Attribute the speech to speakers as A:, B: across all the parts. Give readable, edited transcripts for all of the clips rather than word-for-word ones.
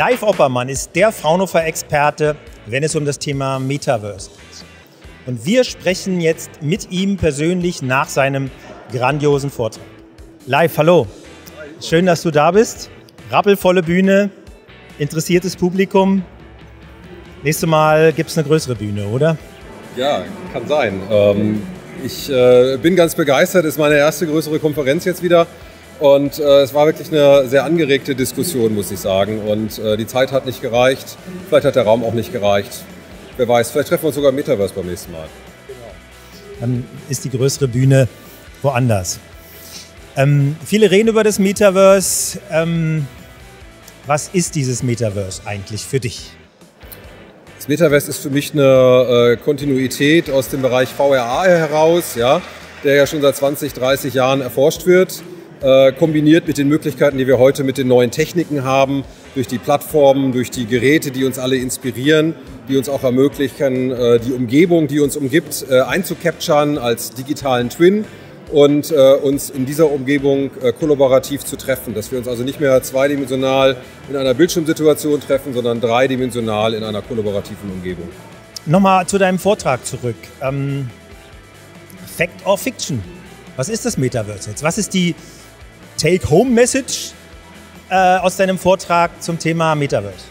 A: Live Oppermann ist der Fraunhofer-Experte, wenn es um das Thema Metaverse geht. Und wir sprechen jetzt mit ihm persönlich nach seinem grandiosen Vortrag. Live, hallo. Schön, dass du da bist. Rappelvolle Bühne, interessiertes Publikum. Nächstes Mal gibt es eine größere Bühne, oder?
B: Ja, kann sein. Ich bin ganz begeistert. Es ist meine erste größere Konferenz jetzt wieder. Und es war wirklich eine sehr angeregte Diskussion, muss ich sagen. Und die Zeit hat nicht gereicht. Vielleicht hat der Raum auch nicht gereicht. Wer weiß, vielleicht treffen wir uns sogar im Metaverse beim nächsten Mal.
A: Dann ist die größere Bühne woanders. Viele reden über das Metaverse. Was ist dieses Metaverse eigentlich für dich?
B: Das Metaverse ist für mich eine Kontinuität aus dem Bereich VR heraus, ja, der ja schon seit 20, 30 Jahren erforscht wird. Kombiniert mit den Möglichkeiten, die wir heute mit den neuen Techniken haben, durch die Plattformen, durch die Geräte, die uns alle inspirieren, die uns auch ermöglichen, die Umgebung, die uns umgibt, einzucapturen als digitalen Twin und uns in dieser Umgebung kollaborativ zu treffen, dass wir uns also nicht mehr zweidimensional in einer Bildschirmsituation treffen, sondern dreidimensional in einer kollaborativen Umgebung.
A: Nochmal zu deinem Vortrag zurück. Fact or Fiction? Was ist das Metaverse jetzt? Was ist die Take-Home-Message aus deinem Vortrag zum Thema Metaverse?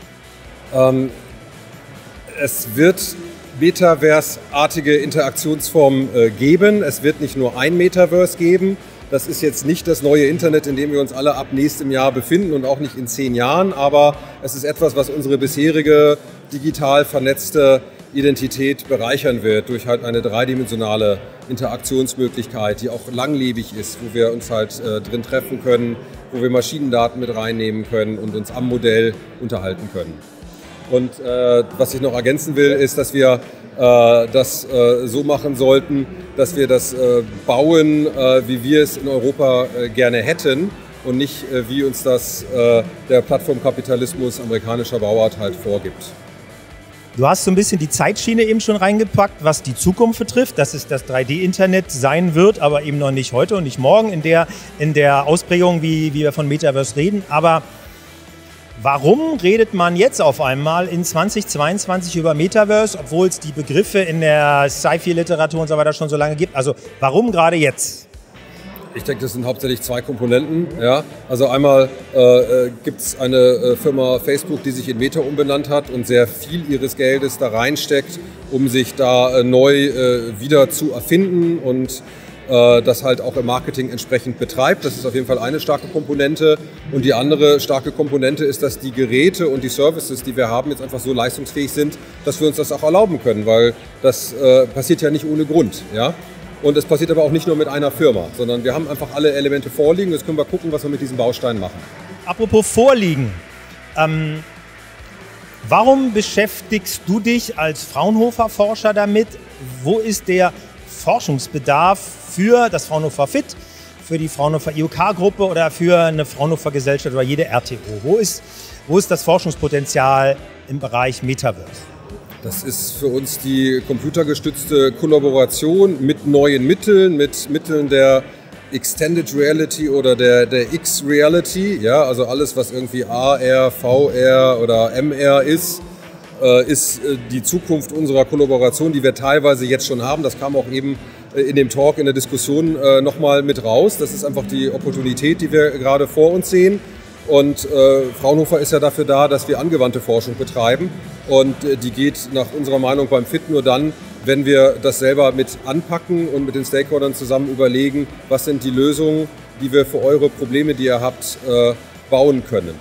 B: Es wird Metaverse-artige Interaktionsformen geben. Es wird nicht nur ein Metaverse geben. Das ist jetzt nicht das neue Internet, in dem wir uns alle ab nächstem Jahr befinden und auch nicht in 10 Jahren. Aber es ist etwas, was unsere bisherige digital vernetzte Identität bereichern wird durch halt eine dreidimensionale Interaktionsmöglichkeit, die auch langlebig ist, wo wir uns halt drin treffen können, wo wir Maschinendaten mit reinnehmen können und uns am Modell unterhalten können. Und was ich noch ergänzen will, ist, dass wir das so machen sollten, dass wir das bauen, wie wir es in Europa gerne hätten und nicht, wie uns das der Plattformkapitalismus amerikanischer Bauart halt vorgibt.
A: Du hast so ein bisschen die Zeitschiene eben schon reingepackt, was die Zukunft betrifft, dass es das 3D-Internet sein wird, aber eben noch nicht heute und nicht morgen in der Ausprägung, wie wir von Metaverse reden. Aber warum redet man jetzt auf einmal in 2022 über Metaverse, obwohl es die Begriffe in der Sci-Fi-Literatur und so weiter schon so lange gibt? Also warum gerade jetzt?
B: Ich denke, das sind hauptsächlich zwei Komponenten. Ja. Also einmal gibt es eine Firma Facebook, die sich in Meta umbenannt hat und sehr viel ihres Geldes da reinsteckt, um sich da neu wieder zu erfinden und das halt auch im Marketing entsprechend betreibt. Das ist auf jeden Fall eine starke Komponente. Und die andere starke Komponente ist, dass die Geräte und die Services, die wir haben, jetzt einfach so leistungsfähig sind, dass wir uns das auch erlauben können, weil das passiert ja nicht ohne Grund. Ja? Und es passiert aber auch nicht nur mit einer Firma, sondern wir haben einfach alle Elemente vorliegen. Jetzt können wir gucken, was wir mit diesen Bausteinen machen.
A: Apropos vorliegen. Warum beschäftigst du dich als Fraunhofer-Forscher damit? Wo ist der Forschungsbedarf für das Fraunhofer FIT, für die Fraunhofer IOK-Gruppe oder für eine Fraunhofer-Gesellschaft oder jede RTO? Wo ist das Forschungspotenzial im Bereich Metaverse?
B: Das ist für uns die computergestützte Kollaboration mit neuen Mitteln, mit Mitteln der Extended Reality oder der X-Reality. Ja, also alles, was irgendwie AR, VR oder MR ist die Zukunft unserer Kollaboration, die wir teilweise jetzt schon haben. Das kam auch eben in dem Talk, in der Diskussion nochmal mit raus. Das ist einfach die Opportunität, die wir gerade vor uns sehen. Und Fraunhofer ist ja dafür da, dass wir angewandte Forschung betreiben. Und die geht nach unserer Meinung beim FIT nur dann, wenn wir das selber mit anpacken und mit den Stakeholdern zusammen überlegen, was sind die Lösungen, die wir für eure Probleme, die ihr habt, bauen können.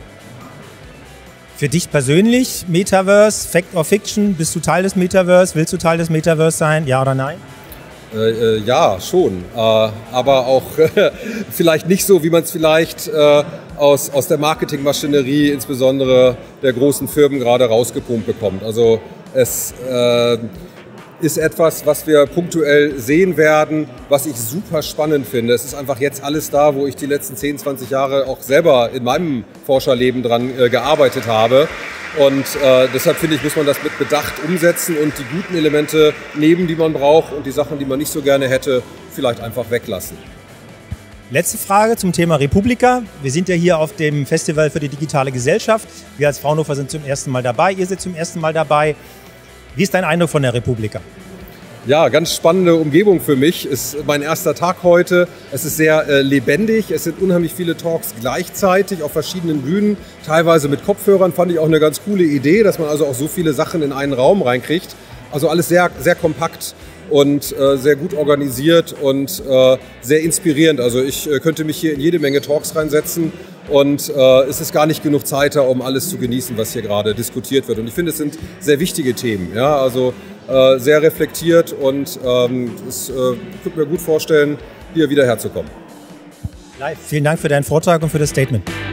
A: Für dich persönlich, Metaverse, Fact or Fiction, bist du Teil des Metaverse? Willst du Teil des Metaverse sein? Ja oder nein?
B: Ja, schon. Aber auch vielleicht nicht so, wie man es vielleicht aus der Marketingmaschinerie, insbesondere der großen Firmen, gerade rausgepumpt bekommt. Also es ist etwas, was wir punktuell sehen werden, was ich super spannend finde. Es ist einfach jetzt alles da, wo ich die letzten 10, 20 Jahre auch selber in meinem Forscherleben dran gearbeitet habe. Und deshalb finde ich, muss man das mit Bedacht umsetzen und die guten Elemente nehmen, die man braucht, und die Sachen, die man nicht so gerne hätte, vielleicht einfach weglassen.
A: Letzte Frage zum Thema Republika. Wir sind ja hier auf dem Festival für die digitale Gesellschaft. Wir als Fraunhofer sind zum ersten Mal dabei. Ihr seid zum ersten Mal dabei. Wie ist dein Eindruck von der Republika?
B: Ja, ganz spannende Umgebung für mich. Ist mein erster Tag heute. Es ist sehr lebendig. Es sind unheimlich viele Talks gleichzeitig auf verschiedenen Bühnen. Teilweise mit Kopfhörern fand ich auch eine ganz coole Idee, dass man also auch so viele Sachen in einen Raum reinkriegt. Also alles sehr, sehr kompakt und sehr gut organisiert und sehr inspirierend. Also ich könnte mich hier in jede Menge Talks reinsetzen und es ist gar nicht genug Zeit da, um alles zu genießen, was hier gerade diskutiert wird. Und ich finde, es sind sehr wichtige Themen. Ja? Also sehr reflektiert und ich könnte mir gut vorstellen, hier wieder herzukommen.
A: Vielen Dank für deinen Vortrag und für das Statement.